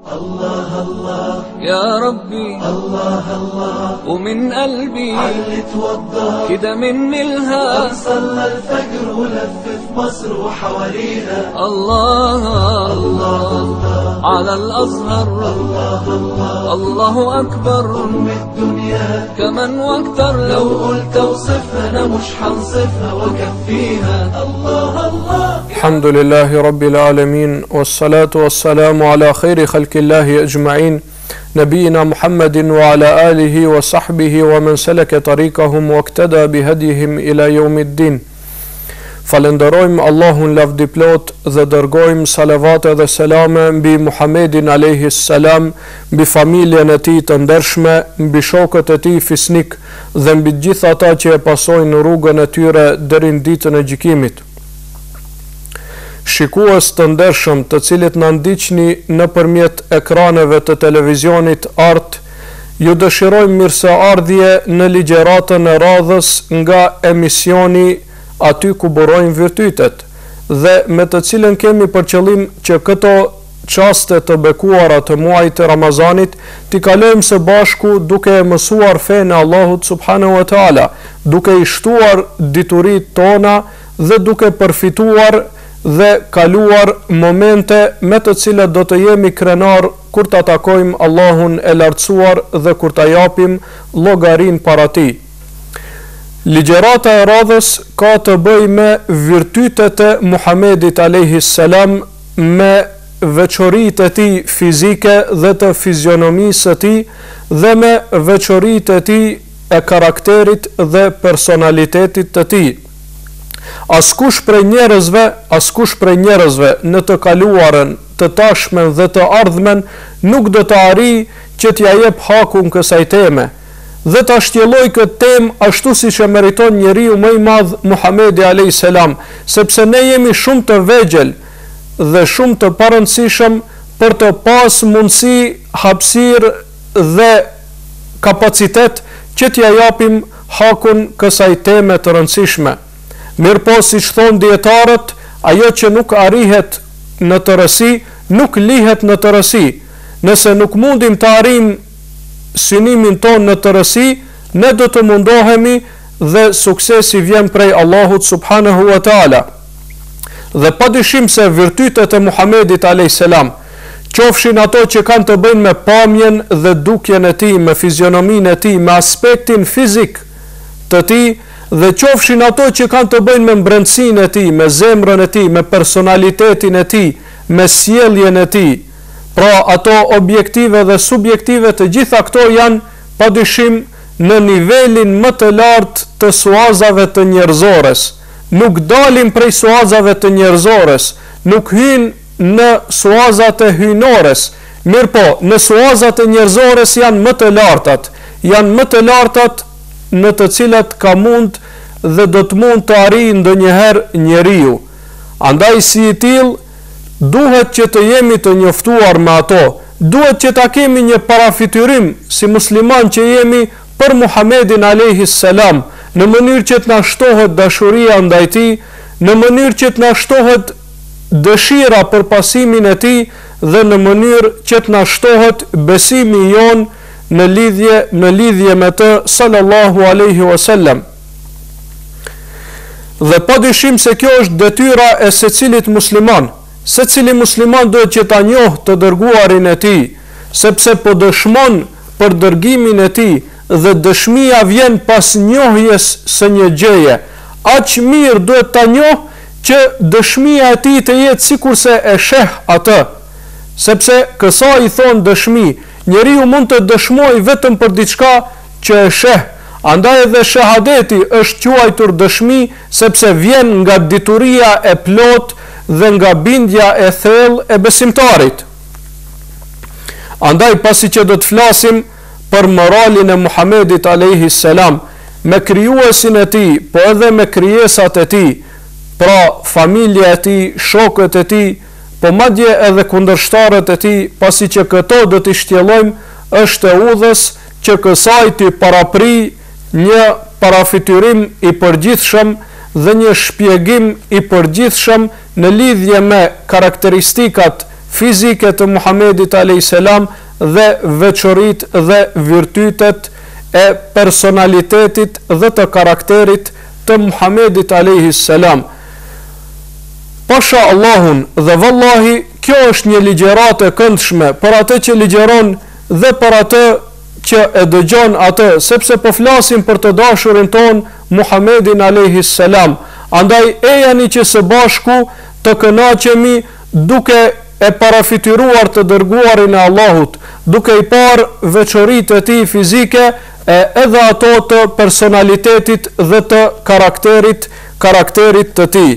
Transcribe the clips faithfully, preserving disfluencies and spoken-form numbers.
الله الله يا ربي الله الله ومن قلبي علي توضى كده مني الها صلى الفجر ولف في مصر وحواليها الله الله الله على الأزهر الله الله الله أكبر أم الدنيا كمان واكتر لو قلت اوصفها أنا مش حنصفها وكفيها الله الله. الحمد لله رب العالمين والصلاة والسلام على خير خلق الله أجمعين نبينا محمد وعلى آله وصحبه ومن سلك طريقهم واقتدى بهديهم إلى يوم الدين. Falenderojmë Allahun lavdiplot dhe dërgojmë salavate dhe selame mbi Muhammedin alayhi salam, mbi familjen e tij të ndershme, mbi shokët e tij fisnik dhe mbi të gjithë ata që e pasojnë rrugën e tyre deri në ditën e gjykimit. Shikues të ndershëm, të cilët na ndiqni nëpërmjet ekraneve të televizionit Art, ju dëshirojmë mirëseardhje në ligjëratën e radhës nga emisioni aty ku burojnë virtytet, dhe me të cilën kemi për qëllim që këto qaste të bekuara të muajit të Ramazanit t'i kalojmë së bashku duke e mësuar fenë e Allahut subhanahu wa taala, duke i shtuar dituritë tona dhe duke përfituar dhe kaluar momente me të cilat do të jemi krenar kur ta takojmë Allahun e lartësuar dhe kur ta japim llogarin para tij. Ligjërata e radhës ka të bëjë me virtytet e Muhamedit alayhi salam, me veçoritë e tij fizike dhe të fizionomisë së tij dhe me veçoritë e tij e karakterit dhe personalitetit të tij. Askush prej njerëzve, askush prej njerëzve në të kaluarën, të tashmen dhe të ardhmen nuk do të arrijë që t'ja jep hakun kësaj teme dhe ta shtjelloj këtë temë ashtu siç e meriton njeriu më i madh Muhamedi alayhis salam, sepse ne jemi shumë të vegjël dhe shumë të parëndësishëm për të pas mundësi, hapësirë dhe kapacitet që t'ja japim hakun kësaj teme të rëndësishme. Mirë po, siç thon dietarët, ajo që nuk arrihet në tërësi, nuk lihet në tërësi. Nëse nuk mundim të arrijmë synimin ton në tërësi, ne do të mundohemi dhe suksesi vjen prej Allahut subhanahu wa taala. Dhe padyshim se virtytet e Muhamedit alayhis salam, qofshin ato që kanë të bëjnë me pamjen dhe dukjen e tij, me fizionominë e tij, me aspektin fizik të tij, dhe qofshin ato që kanë të bëjnë me mbrëmsinë e tij, me zemrën e tij, me personalitetin e tij, me sjelljen e tij. Pra ato objektive dhe subjektive, të gjitha këto janë padyshim në nivelin më të lartë të suazave të njerëzores. Nuk dalim prej suazave të njerëzores, nuk hynë në suazat e hynores, mirë po, në suazat e njerëzores janë më të lartat, janë më të lartat në të cilat ka mund dhe do të mund të arrijë ndonjëherë njeriu. Andaj si i tillë, duhet që të jemi të njoftuar me ato, duhet që ta kemi një parafiturim si musliman që jemi për Muhamedin alayhis salam, në mënyrë që të na shtohet dashuria ndaj tij, në mënyrë që të na shtohet dëshira për pasimin e tij dhe në mënyrë që të na shtohet besimi jon në lidhje në lidhje me të sallallahu alaihi wasallam. Dhe padyshim se kjo është detyra e secilit musliman. Secili musliman duhet që ta njohë të dërguarin e tij, sepse po dëshmon për dërgimin e tij dhe dëshmia vjen pas njohjes së një gjëje. Aq mirë duhet ta njohë që dëshmia e tij të jetë sikurse e sheh atë. Sepse kësa i thon dëshmi, njeriu mund të dëshmojë vetëm për diçka që e sheh. Andaj edhe shahadeti është quajtur dëshmi, sepse vjen nga dituria e plot dhe nga bindja e thellë e besimtarit. Andaj pasi që do të flasim për moralin e Muhamedit alayhis salam, me krijuesin e tij, po edhe me krijesat e tij, pra familja e tij, shokët e tij, po madje edhe kundërshtarët e tij, pasi që këto do t'i shtjellojmë, është e udhës që kësaj t'i parapri një parafiturim i përgjithshëm dhe një shpjegim i përgjithshëm në lidhje me karakteristikat fizike të Muhamedit alayhis salam dhe veçoritë dhe virtytet e personalitetit dhe të karakterit të Muhamedit alayhis salam. Pasha Allahun dhe vallahi, kjo është një ligjërat e këndshme për atë që ligjeron dhe për atë që e dëgjon atë, sepse po flasim për të dashurin ton Muhamedin alayhis salam. Andaj ejani që së bashku të kënaqemi duke e parafituar të dërguarin e Allahut, duke i parë veçoritë e tij fizike e edhe ato të personalitetit dhe të karakterit, karakterit të tij.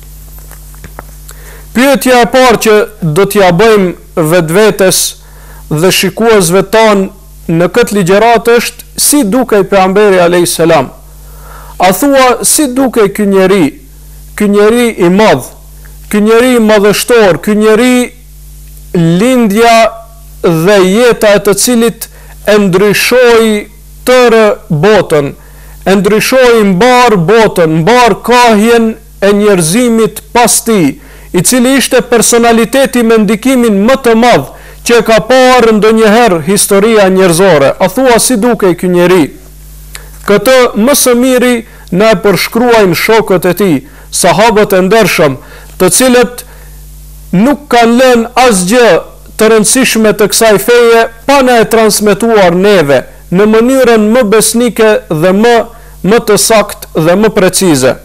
Pyetja e parë që do t'ja bëjmë vetvetes dhe shikuesve tanë në këtë ligjërat është si dukej pejgamberi alayhis salam. A thua si dukej ky njeri, ky njeri i madh, ky njeri i madhështor, ky njeri lindja dhe jeta e të cilit e ndryshoi tërë botën, e ndryshoi mbar botën, mbar kahjen e njerëzimit pas tij, i cili ishte personaliteti me ndikimin më të madh që ka parë ndonjëherë historia njerëzore. A thua si dukej ky njeri? Këtë më së miri na e përshkruajnë shokët e tij, sahabët e ndershëm, të cilët nuk kanë lënë asgjë të rëndësishme të kësaj feje pa na e transmetuar neve në mënyrën më besnike dhe më më të saktë dhe më precize.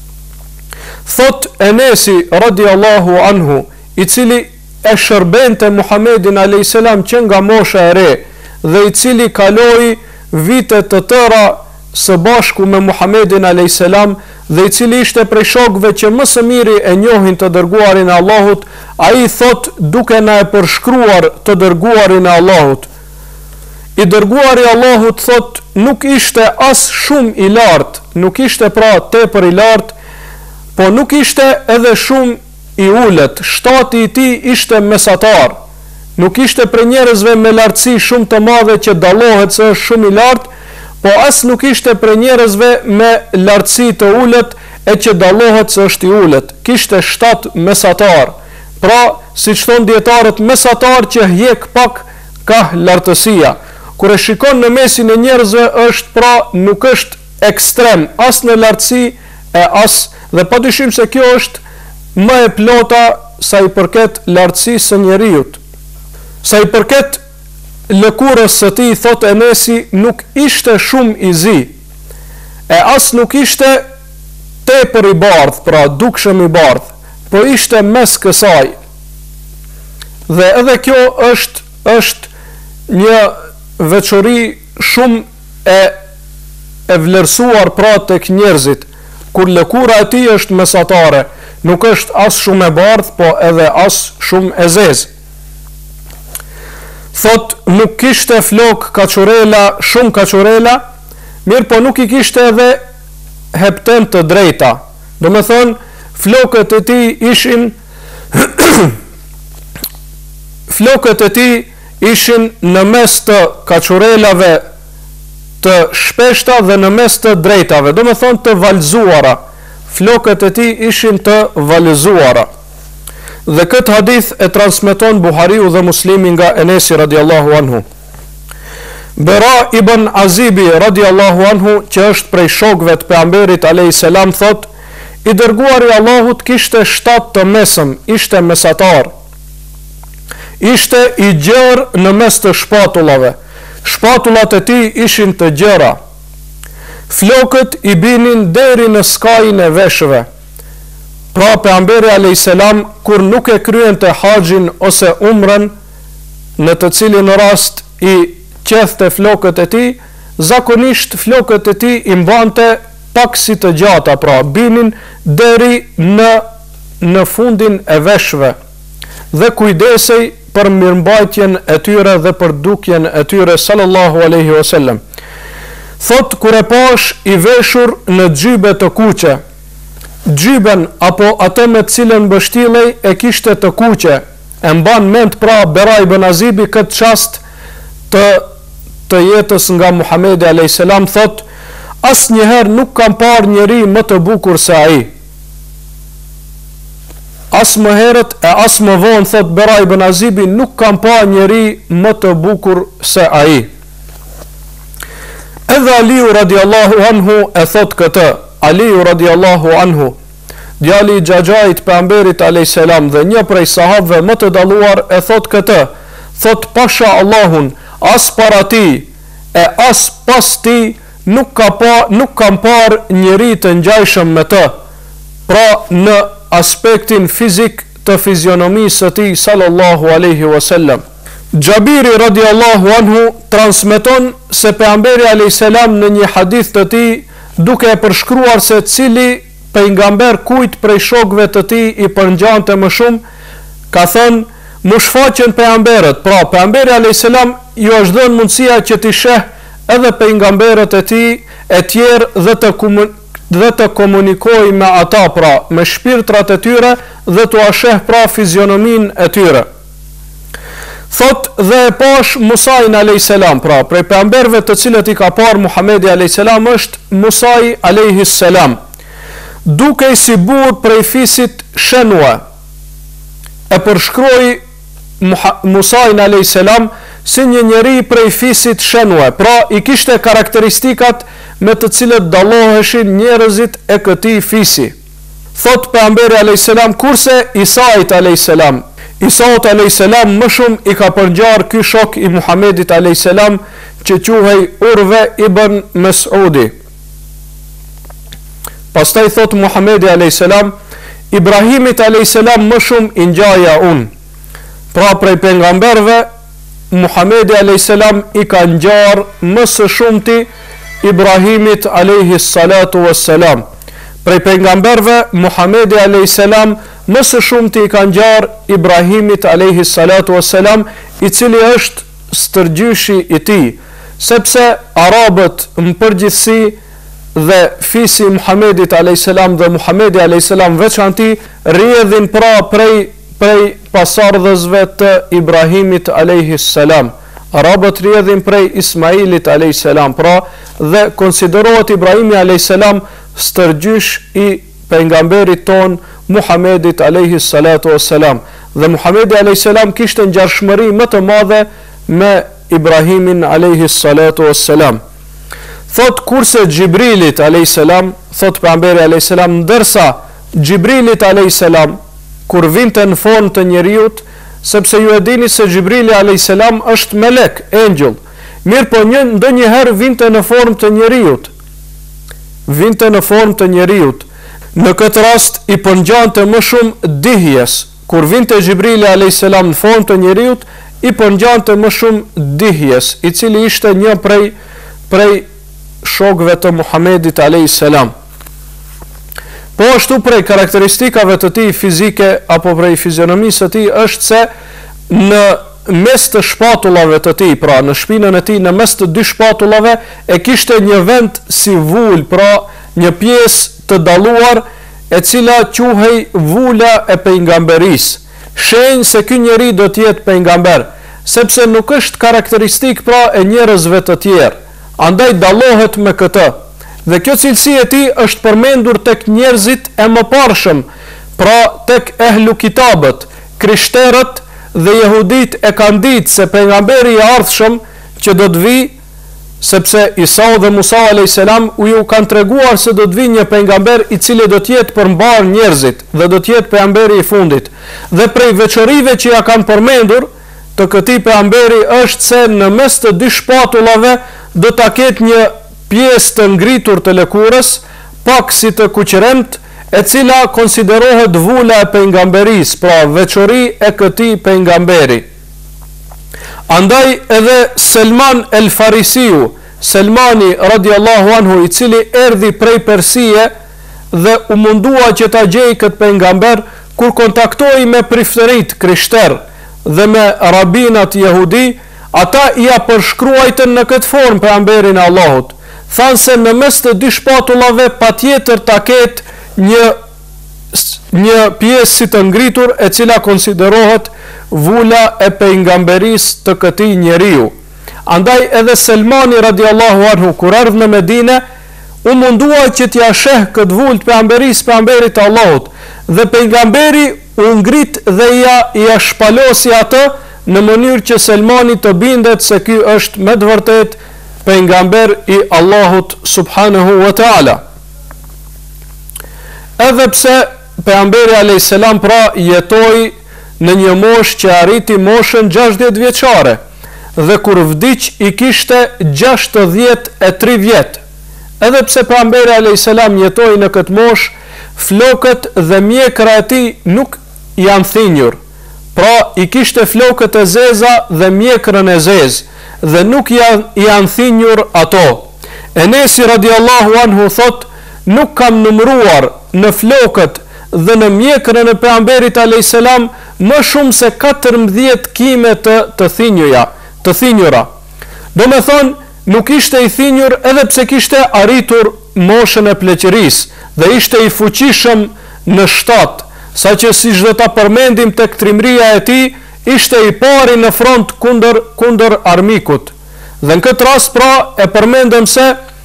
Thot Enesi radiallahu anhu, i cili e shërbente Muhamedin alayhis salam që nga mosha e re dhe i cili kaloi vite të tëra së bashku me Muhamedin alayhis salam dhe i cili ishte prej shokëve që më së miri e njohin të dërguarin e Allahut, ai thot duke na e përshkruar të dërguarin e Allahut. I dërguari i Allahut thot nuk ishte as shumë i lartë, nuk ishte pra tepër i lartë, po nuk ishte edhe shumë i ulët, shtati i tij ishte mesatar. Nuk ishte për njerëzve me lartësi shumë të madhe që dallohet se është shumë i lartë, po as nuk ishte për njerëzve me lartësi të ulët e që dallohet se është i ulët. Kishte shtat mesatar. Pra, siç thon dietarët, mesatar që hjek pak ka lartësia. Kur e shikon në mesin e njerëzve është pra nuk është ekstrem as në lartësi e as, dhe padyshim se kjo është më e plota sa i përket lartësisë së njeriut. Sa i përket lëkurës së tij, thot Enesi, nuk ishte shumë i zi, e as nuk ishte tepër i bardh, pra dukshëm i bardh, po ishte mes kësaj. Dhe edhe kjo është është një veçori shumë e e vlerësuar pra tek njerëzit, kur lëkura e tij është mesatare, nuk është as shumë e bardh, po edhe as shumë e zezë. Thot nuk kishte flok kaçurela, shumë kaçurela, mirë po nuk i kishte edhe hepten të drejta. Do me thonë, flokët e tij ishin flokët e tij ishin në mes të kaçurelave të shpeshta dhe në mes të drejtave, do me thonë të valzuara. Flokët e tij ishin të valzuara. Dhe këtë hadith e transmeton Buhariu dhe Muslimi nga Enesi radiallahu anhu. Bera ibn Azibi radiallahu anhu, që është prej shokëve të pejgamberit alayhis salam, thot: i dërguari Allahut kishte shtat të mesëm, ishte mesatar. Ishte i gjerë në mes të shpatullave. Shpatullat e tij ishin të gjera. Flokët i binin deri në skajin e veshëve. Pra pejgamberi alayhis salam kur nuk e kryente haxhin ose umrën, në të cilin rast i qethte flokët e tij, zakonisht flokët e tij i mbante pak si të gjata, pra binin deri në në fundin e veshëve dhe kujdesej për mirëmbajtjen e tyre dhe për dukjen e tyre sallallahu alaihi wasallam. Thot kur e pash i veshur në xhybe të kuqe, xhyben apo atë me të cilën mbështillej e kishte të kuqe, e mban mend pra Bera ibn Azibi këtë çast të të jetës nga Muhamedi alayhis salam, thot asnjëherë nuk kam parë njeri më të bukur se ai. as më herët e as më vonë, thot Bera ibn Azibi, nuk kam pa njeri më të bukur se ai. Edhe Aliu radiallahu anhu e thot këtë, Aliu radiallahu anhu, djali i Xhaxhait pejgamberit alayhis salam dhe një prej sahabëve më të dalluar e thot këtë, thot pasha Allahun, as para ti e as pas ti nuk ka pa, nuk kam par njeri të ngjajshëm me të, pra në aspektin fizik të fizionomisë së tij sallallahu alaihi wasallam. Xhabiri radiallahu anhu transmeton se pejgamberi alayhis salam në një hadith të tij, duke e përshkruar se cili pejgamber kujt prej shokëve të tij i përngjante më shumë, ka thënë, më shfaqen pejgamberët, pra pejgamberi alayhis salam ju është dhënë mundësia që t'i sheh edhe pejgamberët e tij e tjerë dhe të komun dhe të komunikojë me ata, pra me shpirtrat e tyre dhe t'u sheh pra fizionomin e tyre. Thot dhe e pash Musajin alayhis salam, pra prej pejgamberëve të cilët i ka par Muhamedi alayhis salam është Musai alayhis salam, duke si burr prej fisit Shenua. E përshkroi Musajin alayhis salam si një njeri prej fisit Shenua, pra i kishte karakteristikat me të cilët dalloheshin njerëzit e këtij fisi. Thot pejgamberi alayhis salam, kurse Isait alayhis salam, Isaut alayhis salam më shumë i ka përngjarë ky shok i Muhamedit alayhis salam që quhej Urve ibn Mesudi. Pastaj thot Muhamedi alayhis salam, Ibrahimit alayhis salam më shumë i ngjaja unë. Pra prej pejgamberëve Muhamedi alayhis salam i ka ngjarë më së shumti Ibrahimit alayhis salatu wassalam. Prej pejgamberëve Muhamedi alayhis salam më së shumti i ka ngjarë Ibrahimit alayhis salatu wassalam, i cili është stërgjyshi i tij, sepse arabët në përgjithësi dhe fisi Muhamedit alayhis salam dhe Muhamedi alayhis salam veçanti rrjedhin pra prej prej pasardhësve të Ibrahimit alayhis salam. Arabët rrjedhin prej Ismailit alayhis salam, pra dhe konsiderohet Ibrahimi alayhis salam stërgjysh i pejgamberit ton Muhamedit alayhis salatu wassalam, dhe Muhamedi alayhis salam kishte ngjashmëri më të madhe me Ibrahimin alayhis salatu wassalam. Thot kurse Xhibrilit alayhis salam, thot pejgamberi alayhis salam, ndërsa Xhibrilit alayhis salam kur vinte në formë të njeriut, sepse ju e dini se Xhibrili alayhis salam është melek, engjëll, mirë po një ndonjëherë vinte në formë të njeriut. Vinte në formë të njeriut. Në këtë rast i përngjante më shumë dihjes. Kur vinte Xhibrili alayhis salam në formë të njeriut, i përngjante më shumë dihjes, i cili ishte një prej prej shokëve të Muhamedit alayhis salam. Po ashtu prej karakteristikave të tij fizike apo prej fizionomisë së tij është se në mes të shpatullave të tij, pra në shpinën e tij, në mes të dy shpatullave e kishte një vend si vul, pra një pjesë të dalluar e cila quhej vula e pejgamberisë. Shenjë se ky njeri do të jetë pejgamber, sepse nuk është karakteristik pra e njerëzve të tjerë. Andaj dallohet me këtë. Dhe kjo cilësi e tij është përmendur tek njerëzit e mëparshëm, pra tek ehlu kitabët, krishterët dhe jehudit e kanë ditë se pejgamberi i ardhshëm që do të vijë, sepse Isa dhe Musa alayhis salam u ju kanë treguar se do të vijë një pejgamber i cili do të jetë përmbar njerëzit dhe do të jetë pejgamberi i fundit. Dhe prej veçorive që ja kanë përmendur të këtij pejgamberi është se në mes të dy shpatullave do ta ketë një pjesë të ngritur të lëkurës, pak si të kuqeremt, e cila konsiderohet vula e pejgamberisë, pra veçori e këtij pejgamberi. Andaj edhe Selman el Farisiu, Selmani radiallahu anhu, i cili erdhi prej Persie dhe u mundua që ta gjej këtë pejgamber, kur kontaktoi me priftërit krishter dhe me rabinat jehudi, ata ia përshkruajtën në këtë formë pejgamberin e Allahut. Thanë se në mes të dy shpatullave patjetër ta ketë një një pjesë si të ngritur e cila konsiderohet vula e pejgamberisë të këtij njeriu. Andaj edhe Selmani radiallahu anhu kur erdhi në Medinë, u mundua që t'ia sheh këtë vulë të pejgamberisë, pejgamberit të Allahut, dhe pejgamberi u ngrit dhe ja, ja shpalosi atë në mënyrë që Selmani të bindet se ky është me të vërtet pejgamber i Allahut subhanahu wa taala. Edhe pse pejgamberi alayhis salam pra jetoi në një moshë që arriti moshën gjashtëdhjetë vjeçare dhe kur vdiq i kishte gjashtëdhjetë e tri vjet. Edhe pse pejgamberi alayhis salam jetoi në këtë moshë, flokët dhe mjekra e tij nuk janë thinjur. Pra i kishte flokët e zeza dhe mjekrën e zezë dhe nuk janë, janë thinjur ato. Enesi radiallahu anhu thot, nuk kam numruar në flokët dhe në mjekrën e pejgamberit alayhis salam më shumë se katërmbëdhjetë kime të, të thinjuja, të thinjura. Do me thonë, nuk ishte i thinjur edhe pse kishte arritur moshën e pleqërisë dhe ishte i fuqishëm në shtatë, sa që si çdo ta përmendim tek trimëria e tij, ishte i pari në front kundër kundër armikut. Dhe në këtë rast pra e përmendëm se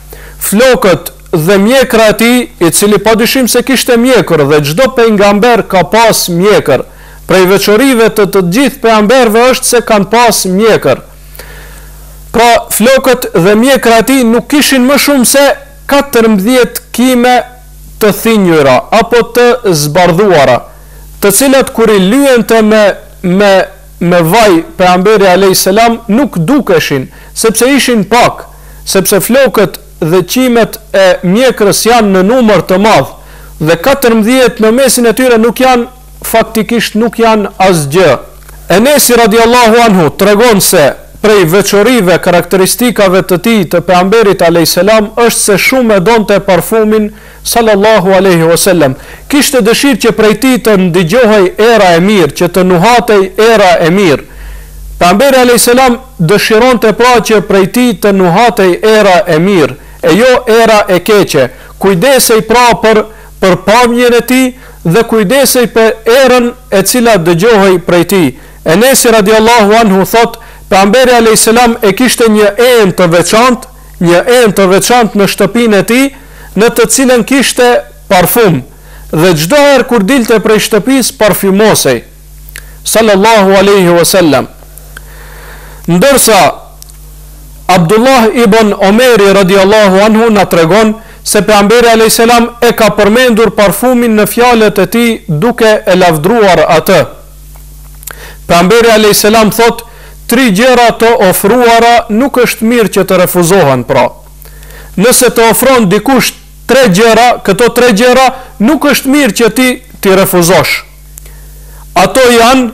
flokët dhe mjekra e tij, i cili padyshim se kishte mjekër dhe çdo pejgamber ka pas mjekër. Prej veçorive të të gjithë pejgamberëve është se kanë pas mjekër. Pra flokët dhe mjekra e tij nuk kishin më shumë se katërmbëdhjetë kime të thinjura apo të zbardhuara, të cilat kur i lyente me me me vaj pejgamberi alayhis salam nuk dukeshin, sepse ishin pak, sepse flokët dhe qimet e mjekrës janë në numër të madh dhe katërmbëdhjetë në mesin e tyre nuk janë, faktikisht nuk janë asgjë. Enesi radiallahu anhu tregon se prej veçorive karakteristikave të tij të pejgamberit alayhis salam është se shumë e donte parfumin sallallahu alaihi wasallam. Kishte dëshirë që prej tij të ndigjohej era e mirë, që të nuhatej era e mirë. Pejgamberi alayhis salam dëshironte pra që prej tij të nuhatej era e mirë, e jo era e keqe. Kujdesej pra për për pamjen e tij dhe kujdesej për erën e cila dëgjohej prej tij. Enesi radiallahu anhu thot, pejgamberi alayhis salam e kishte një enë të veçantë, një enë të veçantë në shtëpinë e tij, në të cilën kishte parfum, dhe çdo herë kur dilte prej shtëpisë parfumosej sallallahu alaihi wasallam. Ndërsa Abdullah ibn Omeri radiallahu anhu na tregon se pejgamberi alayhis salam e ka përmendur parfumin në fjalët e tij duke e lavdruar atë. Pejgamberi alayhis salam thot, tri gjëra të ofruara nuk është mirë që të refuzohen pra. Nëse të ofron dikush tre gjëra, këto tre gjëra nuk është mirë që ti ti refuzosh. Ato janë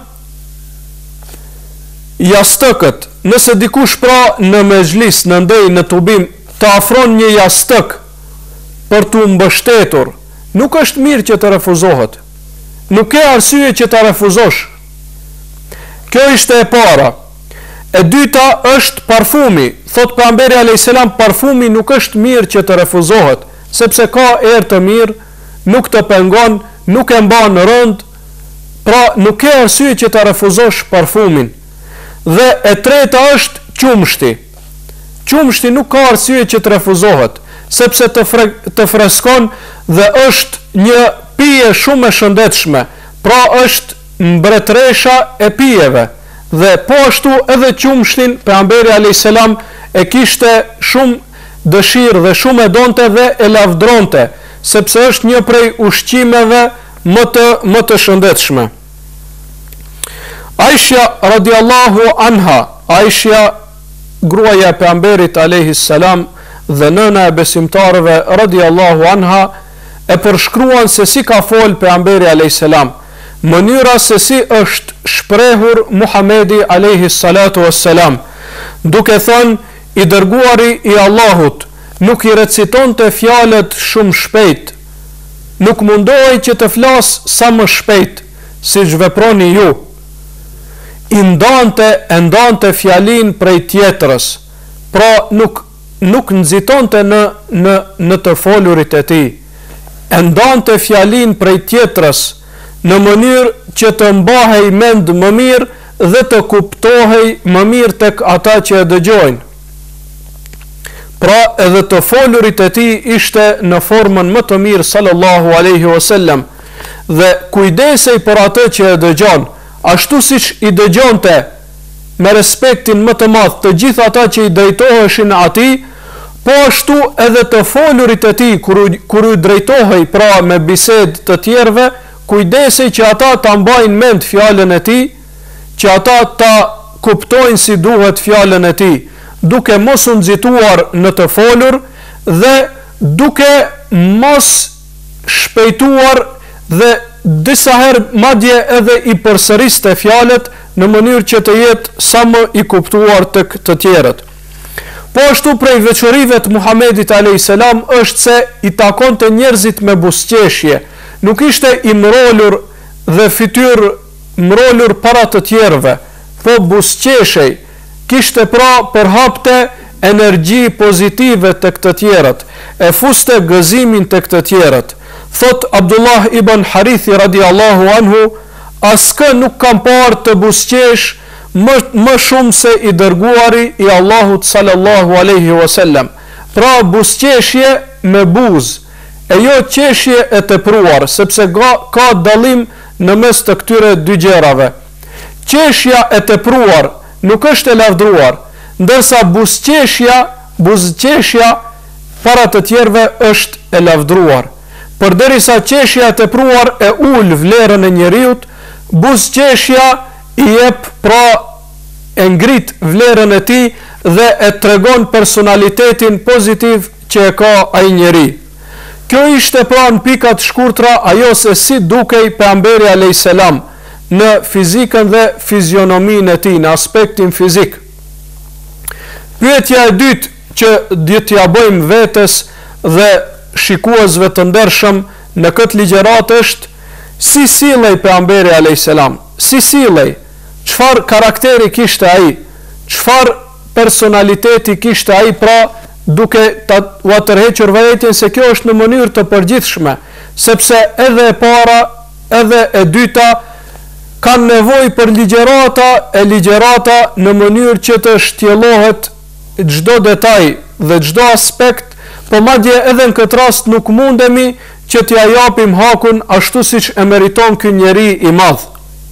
jastëkët. Nëse dikush pra në mezhlis, në ndej, në tubim, të afron një jastëk për të mbështetur, nuk është mirë që të refuzohet. Nuk ke arsye që të refuzosh. Kjo ishte e para. E dyta është parfumi. Thot pejgamberi alayhis salam, parfumi nuk është mirë që të refuzohet, sepse ka erë të mirë, nuk të pengon, nuk e mban në rënd, pra nuk ke arsye që të refuzosh parfumin. Dhe e treta është qumshti. Qumshti nuk ka arsye që të refuzohet, sepse të, fre, të freskon dhe është një pije shumë e shëndetshme, pra është mbretresha e pijeve. Dhe po ashtu edhe qumshtin pejgamberi alayhis salam e kishte shumë dëshirë dhe shumë e donte dhe e lavdronte, sepse është një prej ushqimeve më të më të shëndetshme. Aisha radiallahu anha, Aisha gruaja e pejgamberit alayhis salam dhe nëna e besimtarëve radiallahu anha, e përshkruan se si ka fol pejgamberi alayhis salam, mënyra se si është shprehur Muhamedi alayhis salatu wassalam, duke thënë, i dërguari i Allahut nuk i recitonte fjalët shumë shpejt, nuk mundohej që të flas sa më shpejt, siç veproni ju. I ndante e ndante fjalin prej tjetrës, pra nuk nuk nxitonte në në në të folurit e tij. E ndante fjalin prej tjetrës në mënyrë që të mbahej mend më mirë dhe të kuptohej më mirë tek ata që e dëgjojnë. Pra edhe të folurit e tij ishte në formën më të mirë sallallahu alaihi wasallam, dhe kujdesej për atë që e dëgjon, ashtu siç i dëgjonte me respektin më të madh të gjithë ata që i drejtoheshin atij, po ashtu edhe të folurit e tij kur kur u drejtohej pra me bisedë të tjerëve, kujdesej që ata ta mbajnë mend fjalën e tij, që ata ta kuptojnë si duhet fjalën e tij, duke mos u nxituar në të folur dhe duke mos shpejtuar dhe disa herë madje edhe i përsëriste fjalët në mënyrë që të jetë sa më i kuptuar tek të tjerët. Po ashtu prej veçorive të Muhamedit alayhis salam është se i takonte njerëzit me buzëqeshje, nuk ishte i mrolur dhe fytyrë mrolur para të tjerëve, po buzëqeshej, kishte pra përhapte energji pozitive tek të tjerët, e fuste gëzimin tek të tjerët. Thot Abdullah ibn Harithi radiallahu anhu, askë nuk kam parë të buzëqesh më, më shumë se i dërguari i Allahut sallallahu aleyhi wasallam. Pra buzëqeshje me buzë, e jo qeshje e tepruar, sepse ga, ka dallim në mes të këtyre dy gjërave. Qeshja e tepruar nuk është e lavdruar, ndërsa buzëqeshja, buzëqeshja para të tjerëve është e lavdruar. Përderisa qeshja e tepruar e ul vlerën e njeriut, buzëqeshja i jep pra e ngrit vlerën e tij dhe e tregon personalitetin pozitiv që e ka ai njeri. Kjo ishte pra në pikat shkurtra ajo se si dukej pejgamberi alayhis salam në fizikën dhe fizionominë e tij, në aspektin fizik. Pyetja e dytë që do t'ja bëjmë vetes dhe shikuesve të ndershëm në këtë ligjërat është si sillej pejgamberi alayhis salam, si sillej, çfarë karakteri kishte ai, çfarë personaliteti kishte ai, pra duke ta u tërhequr vetën se kjo është në mënyrë të përgjithshme, sepse edhe e para edhe e dyta kanë nevojë për ligjërata e ligjërata në mënyrë që të shtjellohet çdo detaj dhe çdo aspekt, po madje edhe në këtë rast nuk mundemi që t'ja japim hakun ashtu siç e meriton ky njeri i madh.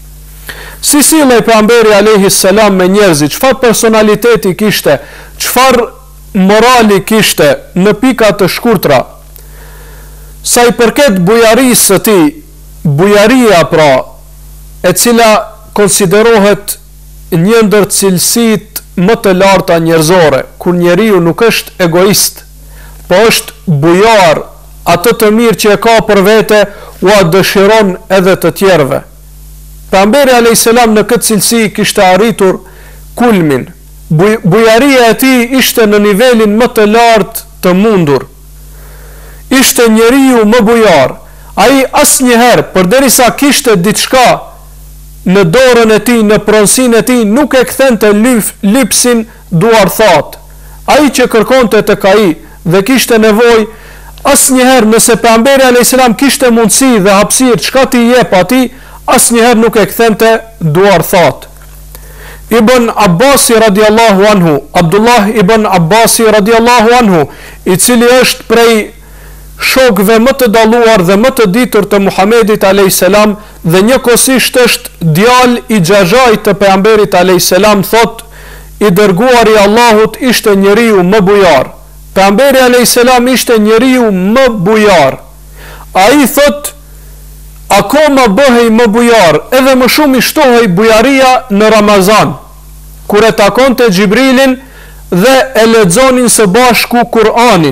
Si sillej pejgamberi alayhis salam me njerëzit, çfarë personaliteti kishte, çfarë morali kishte në pika të shkurtra. Sa i përket bujarisë së tij, bujaria pra, e cila konsiderohet një ndër cilësitë më të larta njerëzore, kur njeriu nuk është egoist, po është bujar, atë të mirë që e ka për vete, ua dëshiron edhe të tjerëve. Pejgamberi alayhis salam në këtë cilësi kishte arritur kulmin. Buj, bujaria e tij ishte në nivelin më të lartë të mundur. Ishte njeriu më bujar. Ai asnjëherë, përderisa kishte diçka në dorën e tij, në pronësinë e tij, nuk e kthente lypsin duar that. Ai që kërkonte tek ai dhe kishte nevojë, asnjëherë nëse pejgamberi alayhis salam kishte mundësi dhe hapësirë çka ti jep atij, asnjëherë nuk e kthente duar that. Ibn Abbasi radiallahu anhu, Abdullah ibn Abbasi radiallahu anhu, i cili është prej shokëve më të dalluar dhe më të ditur të Muhamedit alayhis salam dhe njëkohësisht është djalë i xhaxhait të pejgamberit alayhis salam, thot, i dërguari i Allahut ishte njeriu më bujar. Pejgamberi alayhis salam ishte njeriu më bujar. Ai thot, akoma bëhej më bujar, edhe më shumë i shtohej bujaria në Ramazan, kur e takonte Xhibrilin dhe e lexonin së bashku Kur'anin.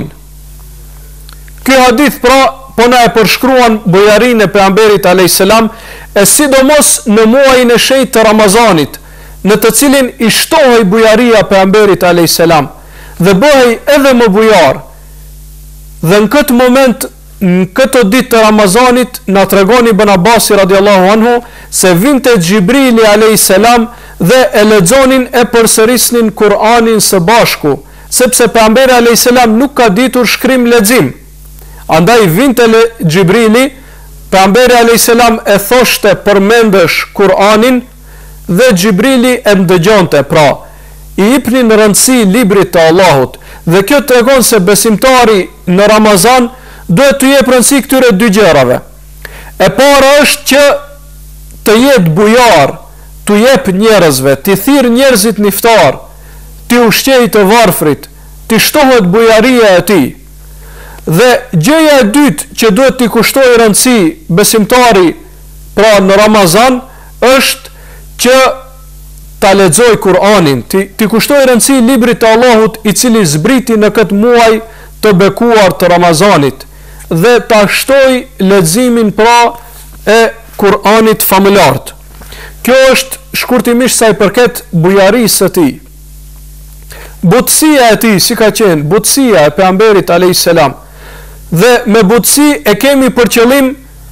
Ky hadith pra po na e përshkruan bujarinë e pejgamberit alayhis salam, e sidomos në muajin e shenjtë të Ramazanit, në të cilin i shtohej bujaria pejgamberit alayhis salam dhe bëhej edhe më bujar. Dhe në këtë moment, në këtë ditë të Ramazanit, na tregon Ibn Abbasi radiallahu anhu se vinte Xhibrili alayhis salam dhe e lexonin e përsërisnin Kur'anin së bashku, sepse pejgamberi alayhis salam nuk ka ditur shkrim lexim. Andaj vinte Xhibrili, pejgamberi alayhis salam e thoshte përmendesh Kur'anin dhe Xhibrili e ndëgjonte, pra i jepnin rëndësi librit të Allahut. Dhe kjo tregon se besimtari në Ramazan duhet të jep rëndësi këtyre dy gjërave. E para është që të jetë bujar, të jep njerëzve, të thirr njerëzit në iftar, të ushqej të varfrit, të shtohet bujaria e tij. Dhe gjëja e dytë që duhet t'i kushtojë rëndësi besimtari pra në Ramazan është që ta lexoj Kur'anin, ti, ti kushtoj rëndësi librit të Allahut i cili zbriti në këtë muaj të bekuar të Ramazanit dhe ta shtoj leximin pra e Kur'anit familjart. Kjo është shkurtimisht sa i përket bujarisë së tij. Butësia e tij si ka qenë, butësia e pejgamberit alayhis salam. Dhe me butësi e kemi për qëllim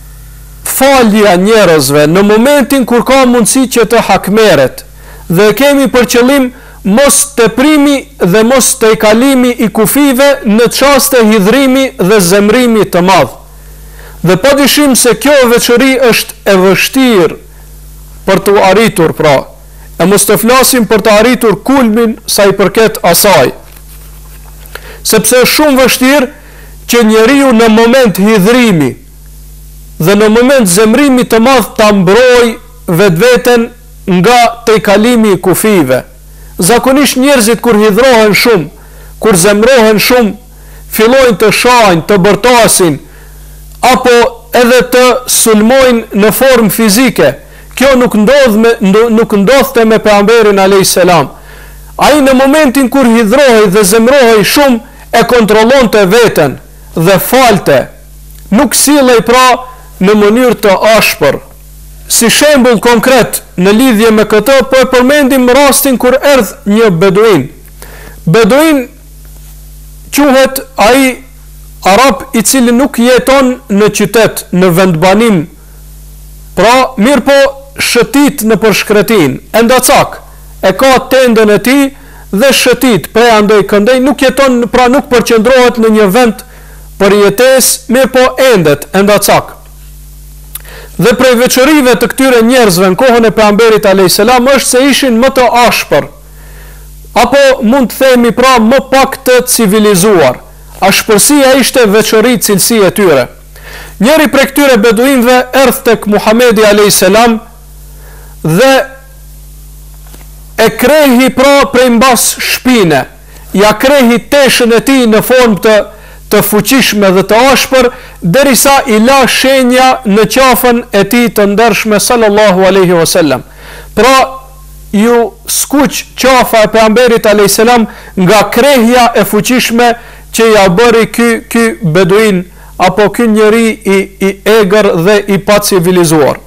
falja njerëzve në momentin kur ka mundësi që të hakmeret, dhe kemi për qëllim mos teprimi dhe mos tejkalimi i kufive në çaste hidhrimi dhe zemrimi të madh. Dhe padyshim se kjo veçori është e vështirë për të arritur, pra, e mos të flasim për të arritur kulmin sa i përket asaj. Sepse është shumë vështirë që njeriu në moment hidhrimi dhe në moment zemrimi të madh ta mbrojë vetveten nga tejkalimi i kufive. Zakonisht njerëzit kur hidhrohen shumë, kur zemrohen shumë, fillojnë të shajnë, të bërtasin, apo edhe të sulmojnë në formë fizike. Kjo nuk ndodh me, nuk ndodhte me pejgamberin alayhis salam. Ai në momentin kur hidhrohej dhe zemrohej shumë e kontrollonte veten dhe falte, nuk sillej pra në mënyrë të ashpër. Si shembull konkret në lidhje me këtë, po e përmendim rastin kur erdh një beduin. Beduin quhet ai arab i cili nuk jeton në qytet, në vendbanim, pra mirë po shëtit në përshkretin, endacak, e ka tendën e tij dhe shëtit prej andoj këndej, nuk jeton, pra nuk përqendrohet në një vend për jetesë, mirë po endet, endacak. Dhe prej veçorive të këtyre njerëzve në kohën e pejgamberit alayhis salam është se ishin më të ashpër, apo mund të themi pra më pak të civilizuar. Ashpërsia ishte veçori, cilësi e tyre. Njëri prej këtyre beduinëve erdhi tek Muhamedi alayhis salam dhe e krehi pra prej mbas shpine, ja krehi teshën e tij në formë të të fuqishme dhe të ashpër, derisa i la shenja në qafën e tij të ndershme sallallahu alaihi wasallam. Pra ju skuq qafa e pejgamberit alayhis salam nga krehja e fuqishme që ja bëri ky ky beduin apo ky njeri i i egër dhe i pa civilizuar.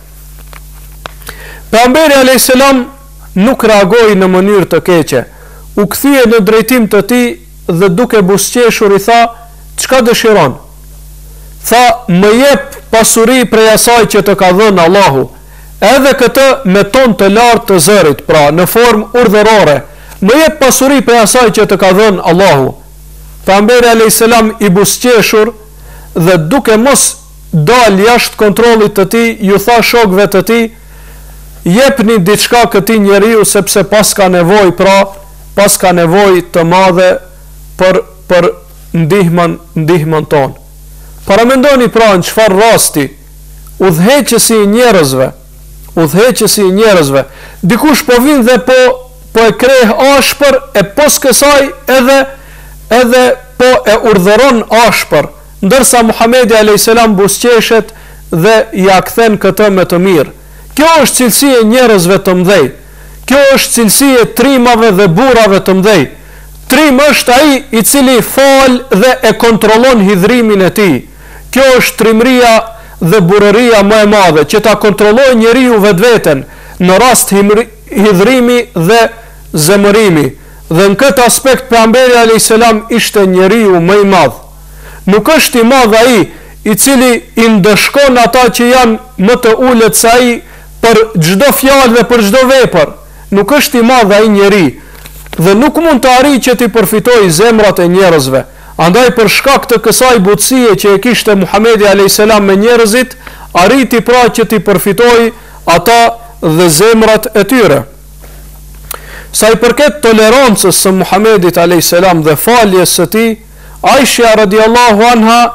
Pejgamberi alayhis salam nuk reagoi në mënyrë të keqe. U kthye në drejtim të tij dhe duke buzëqeshur i tha: "Çka dëshiron?" Tha: "Më jep pasuri prej asaj që të ka dhënë Allahu." Edhe këtë me ton të lartë të zërit, pra në formë urdhërore. "Më jep pasuri prej asaj që të ka dhënë Allahu." Pejgamberi alayhis salam i buzëqeshur dhe duke mos dal jashtë kontrollit të tij, ju tha shokëve të tij: "Jepni diçka këtij njeriu sepse pas ka nevojë, pra pas ka nevojë të madhe për për ndihmën, ndihmën tonë." Paramendoni pra në çfarë rasti udhëheqësi i njerëzve, udhëheqësi i njerëzve, dikush po vin dhe po po e kreh ashpër, e pos kësaj edhe edhe po e urdhëron ashpër, ndërsa Muhamedi alayhis salam buzëqeshet dhe ja kthen këtë me të mirë. Kjo është cilësi e njerëzve të mëdhej. Kjo është cilësi e trimave dhe burrave të mëdhej. Trim është ai i cili fal dhe e kontrollon hidhrimin e tij. Kjo është trimëria dhe burëria më e madhe, që ta kontrollojë njeriu vetveten në rast hidhrimi dhe zemërimi. Dhe në këtë aspekt pejgamberi alayhis salam ishte njeriu më i madh. Nuk është i madh ai i cili i ndëshkon ata që janë më të ulët se ai për çdo fjalë dhe për çdo vepër. Nuk është i madh ai njeri dhe nuk mund të arrijë që të përfitojë zemrat e njerëzve. Andaj për shkak të kësaj butësie që e kishte Muhamedi alayhis salam me njerëzit, arriti pra që të përfitojë ata dhe zemrat e tyre. Sa i përket tolerancës së Muhamedit alayhis salam dhe faljes së tij, Aisha radiallahu anha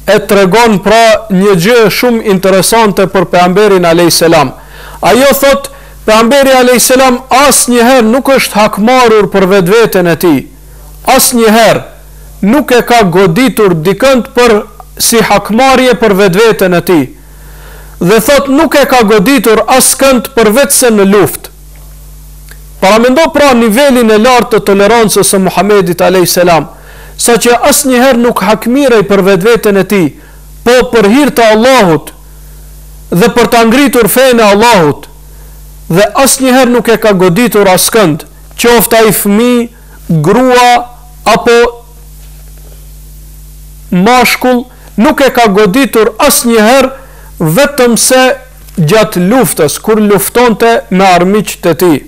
e tregon pra një gjë shumë interesante për pejgamberin alayhis salam. Ajo thot pejgamberi alayhis salam asnjëherë nuk është hakmarrur për vetveten e tij. Asnjëherë nuk e ka goditur dikënd për si hakmarrje për vetveten e tij. Dhe thot nuk e ka goditur askënd përveç se në luftë. Paramendo pra nivelin e lartë të tolerancës së Muhamedit alayhis salam, sa që asnjëherë nuk hakmirej për vetveten e tij, po për hir të Allahut dhe për ta ngritur fenë e Allahut, dhe asnjëherë nuk e ka goditur askënd, qoftë ai fëmijë, grua apo mashkull, nuk e ka goditur asnjëherë vetëm se gjatë luftës kur luftonte me armiqtë e tij.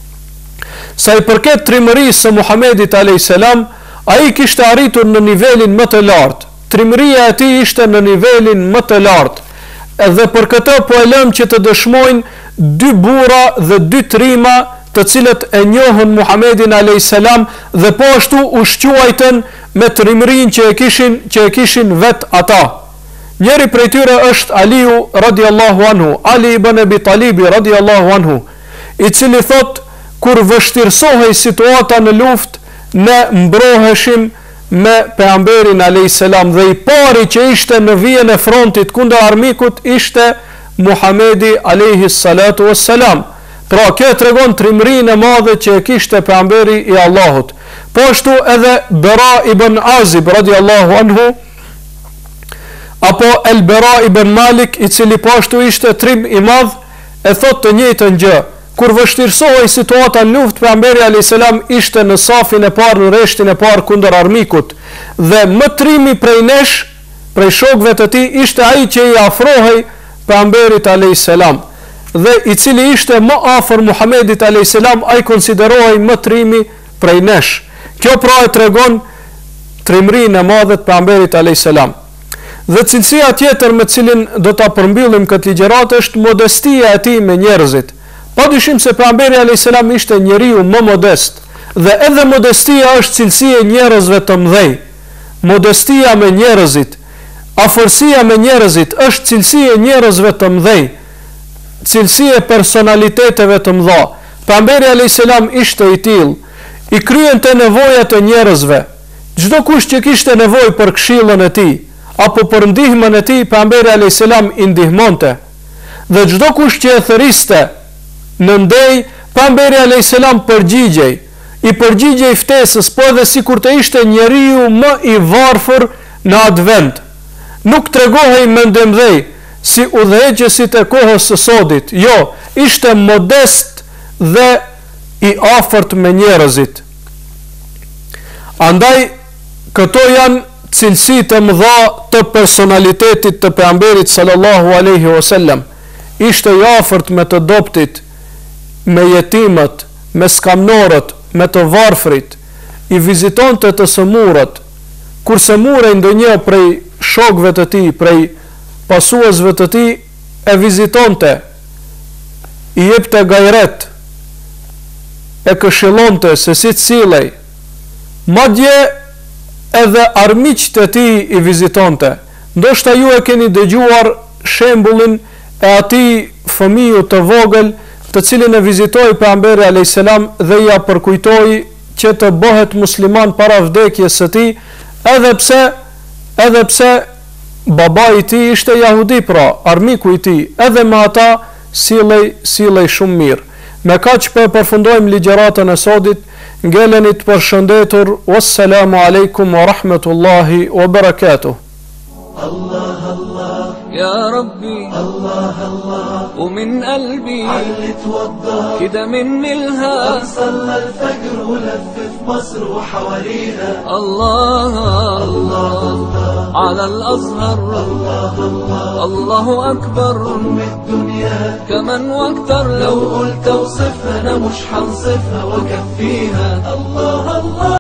Sa i përket trimërisë së Muhamedit alayhis salam, ai kishte arritur në nivelin më të lartë. Trimëria e tij ishte në nivelin më të lartë. Edhe për këtë po e lëm që të dëshmojnë dy burra dhe dy trima, të cilët e njohën Muhamedin alayhis salam dhe po ashtu u shquajtën me trimërinë që e kishin që e kishin vet ata. Njëri prej tyre është Aliu radiallahu anhu, Ali ibn Abi Talibi radiallahu anhu, i cili thot kur vështirësohej situata në luftë, ne mbroheshim me pejgamberin alayhis salam dhe i pari që ishte në vijën e frontit kundër armikut ishte Muhamedi alayhis salatu wassalam. Pra kjo tregon trimërinë e madhe që e kishte pejgamberi i Allahut. Po ashtu edhe Bara ibn Azib radiallahu anhu, apo El Bara ibn Malik, i cili po ashtu ishte trim i madh, e thot të njëjtën gjë. Kur vështirësohej situata në luftë, pejgamberi alayhis salam ishte në safin e parë, në rreshtin e parë kundër armikut, dhe më trimi prej nesh, prej shokëve të tij, ishte ai që i afrohej pejgamberit alayhis salam, dhe i cili ishte më afër Muhamedit alayhis salam, ai konsiderohej më trimi prej nesh. Kjo pra e tregon trimërinë e madhe të pejgamberit alayhis salam. Dhe cilësia tjetër me cilin do ta përmbyllim këtë ligjërat është modestia e tij me njerëzit. Pa dyshim se pejgamberi alayhis salam ishte njeriu më modest, dhe edhe modestia është cilësi e njerëzve të mëdhej. Modestia me njerëzit, afërsia me njerëzit është cilësi e njerëzve të mëdhej, cilësi e personaliteteve të mëdha. Pejgamberi alayhis salam ishte i tillë, i kryente nevojat e njerëzve. Çdo kush që kishte nevojë për këshillën e tij apo për ndihmën e tij, pejgamberi alayhis salam i ndihmonte. Dhe çdo kush që e thëriste në ndej, pejgamberi alayhis salam përgjigjej, i përgjigjej ftesës, po edhe sikur të ishte njeriu më i varfër në atë vend. Nuk tregohej me ndëmdhej si udhëheqësit e kohës së sodit. Jo, ishte modest dhe i afërt me njerëzit. Andaj këto janë cilësitë e mëdha të personalitetit të pejgamberit sallallahu alaihi wasallam. Ishte i afërt me të dobtit, me jetimët, me skamnorët, me të varfrit, i vizitonte të sëmurët, kur sëmurej ndonjë prej shokëve të tij, prej pasuesve të tij, e vizitonte, i jepte gajret, e këshillonte se si cilej, madje edhe armiqtë e tij i vizitonte. Ndoshta ju e keni dëgjuar shembullin e atij fëmiu të vogël të cilin e vizitoi pejgamberi alayhis salam dhe ja përkujtoi që të bëhet musliman para vdekjes së tij, edhe pse edhe pse babai i tij ishte jahudi, pra armiku i tij, edhe me ata sillej sillej shumë mirë. Me kaq po përfundojmë ligjëratën e sodit. Ngeleni të përshëndetur. Wassalamu alaikum wa rahmatullahi wa barakatuh. الله الله يا ربي الله الله ومن قلبي علي توضى كده مني الها صلى الفجر ولف في مصر وحواليها الله الله الله على الأزهر الله الله الله أكبر أم الدنيا كمان واكتر لو لو قلت اوصفها انا مش حنصفها وكفيها الله الله